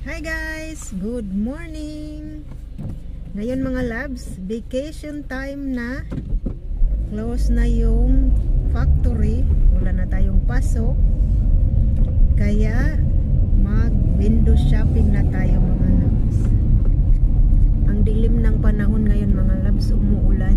Hi guys! Good morning! Ngayon mga labs, vacation time na. Close na yung factory. Wala na tayong pasok. Kaya mag window shopping na tayo mga labs. Ang dilim ng panahon ngayon mga labs, umuulan.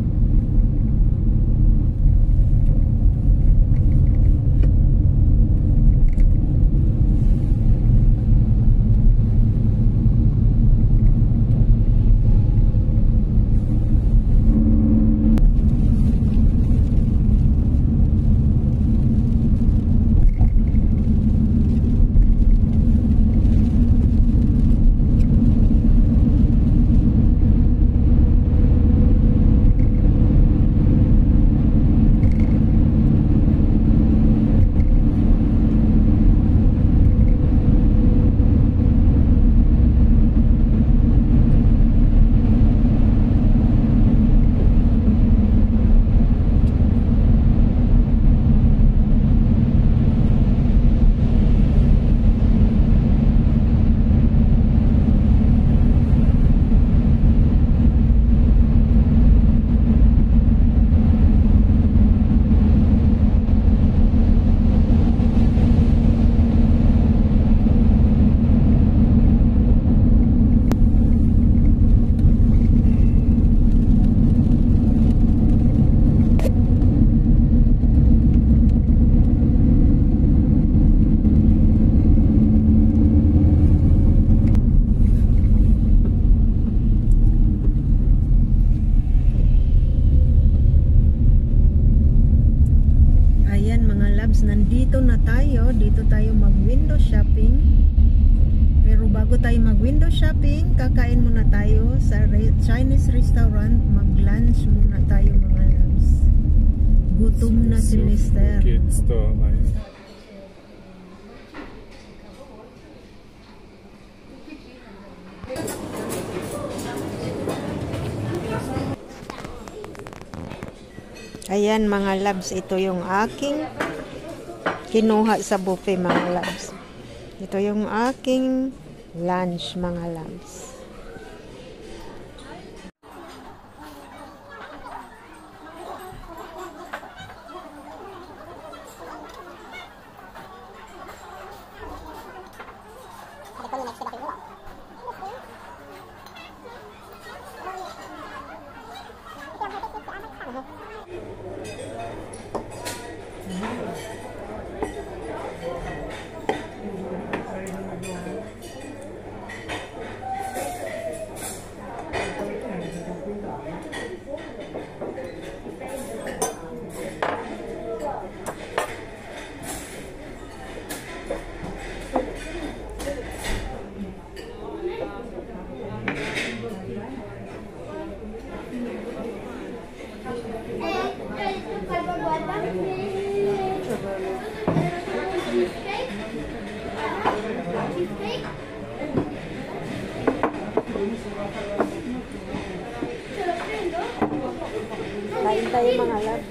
Nandito na tayo, dito tayo mag window shopping. Pero bago tayo mag window shopping, kakain muna tayo sa Chinese restaurant. Mag lunch muna tayo mga loves. Gutom na si Mister. Ayan mga loves, ito yung aking kinuha sa buffet mga loves. Ito yung aking lunch mga loves. Kain tayo mga labs.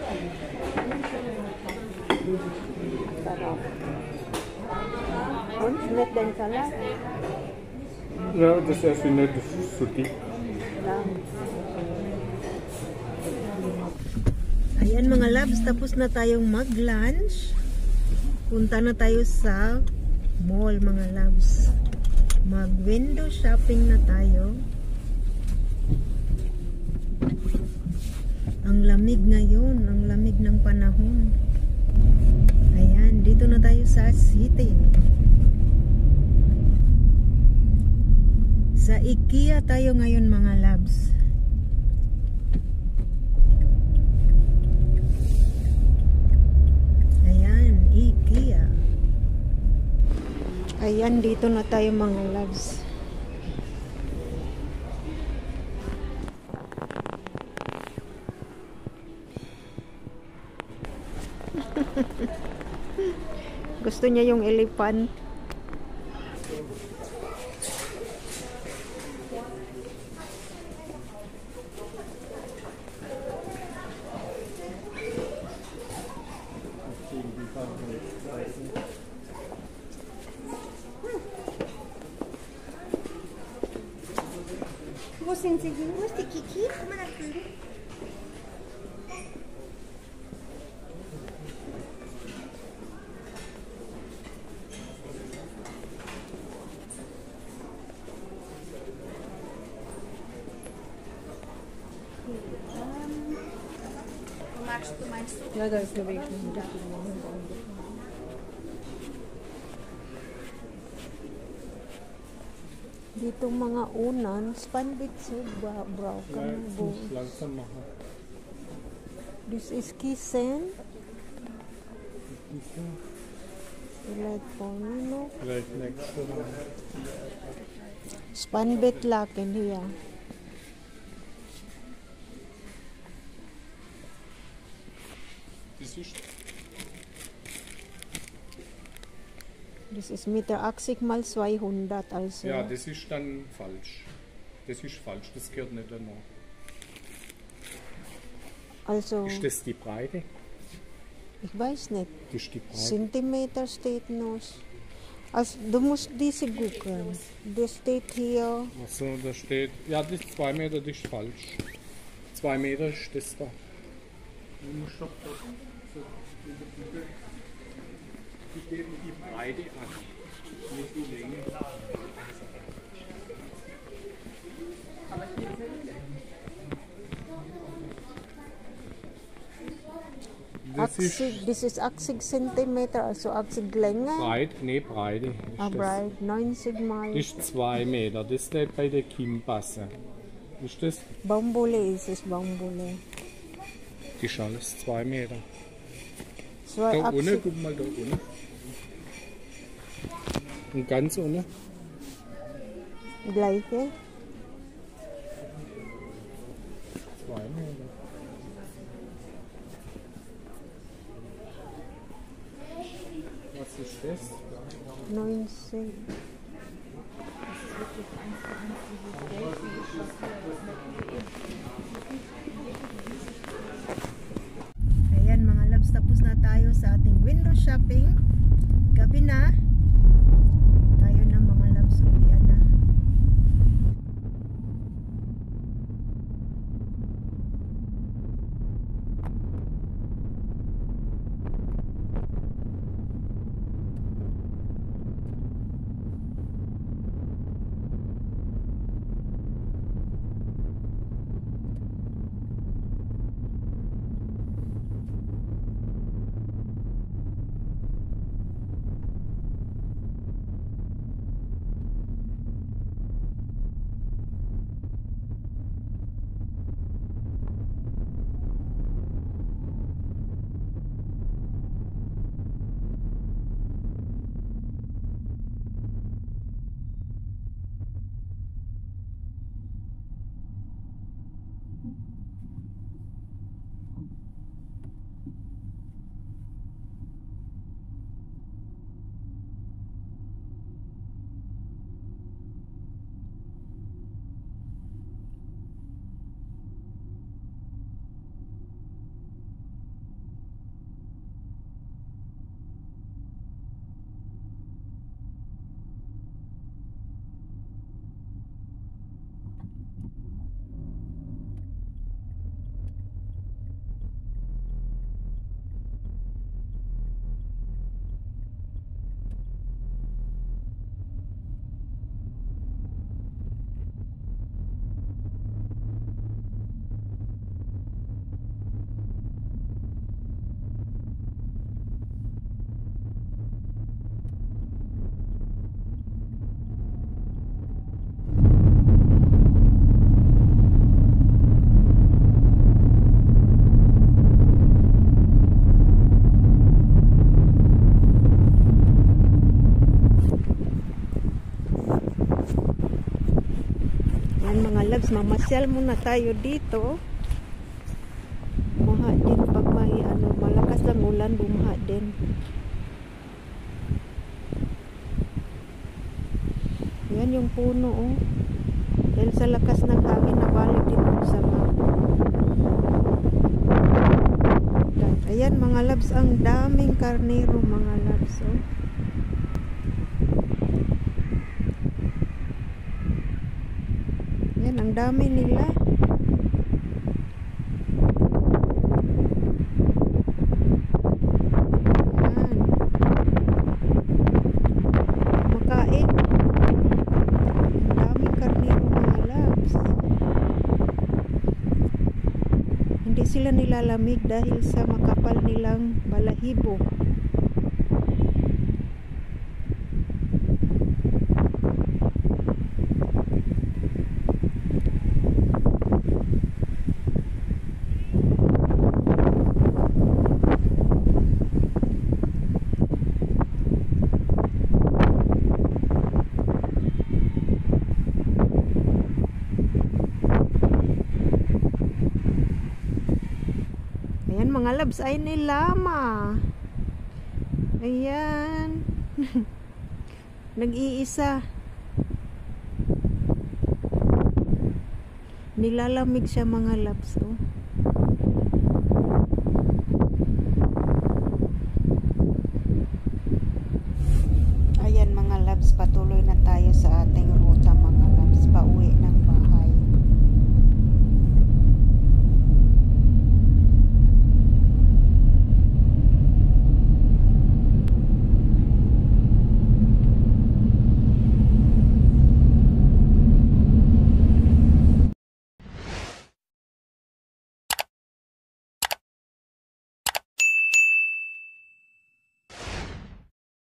Sarap. Und mit den Salat? Ja, das ist nicht so dick. Ayan mga labs, tapos na tayong mag-lunch. Punta na tayo sa mall mga labs. Mag-window shopping na tayo. Ang lamig ngayon, ang lamig ng panahon. Ayan, dito na tayo sa city. Sa IKEA tayo ngayon mga labs. Ayan, IKEA. Ayan, dito na tayo mga labs. Gusto niya yung elephant. Wo sind sie hin? Wo ist die Kiki? Komm mal nach drüben. Du meinst du? Ja, da ist der Weg. Dito mga unan, spanbitso, brown, Ja, jetzt kanabo. muss ich langsam machen. This is kisen, like ponino. Vielleicht nächste Woche. Spanbit lakin here. Das ist Das ist Meter 80 mal 200, also. ja, das ist dann falsch. Das ist falsch, das gehört nicht danach. Also, Ist das die Breite? ich weiß nicht. Das ist die Breite. Zentimeter steht noch. Also, du musst diese gucken. Das steht hier. Achso, da steht, ja, das ist 2 Meter, das ist falsch. 2 Meter ist das da. Du musst doch da so die geben die Breite an, nicht die Länge. Das ist 80 Zentimeter, also 80 Länge. Breite ist das. Breit, 90 mal. Das ist 2 Meter, das steht bei der Kimpasse. Ist das? Bambule ist es, Bambule. Die ist alles 2 Meter. Da 280. unten, guck mal da unten. Und ganz unten. Gleiche. 2 Meter. Was ist das? 90. Ayan mga loves, tapos na tayo sa ating window shopping. Gabi na. Tayo na mga loves, uwian na. Loves, mamasyal muna tayo dito. Bumaha din pag may malakas lang ulan, bumaha din. Yan yung puno, oh. Dahil sa lakas ng hangin, nabalik din sa mga. Ayan mga loves, ang daming karnero mga loves, oh. Yan, ang dami nila. Yan. Makain. Ang daming karnero mga labs. Hindi sila nilalamig dahil sa makapal nilang balahibo. Ayan mga labs, ay nilama. Ayan. Nag-iisa. Nilalamig siya mga labs. Oh.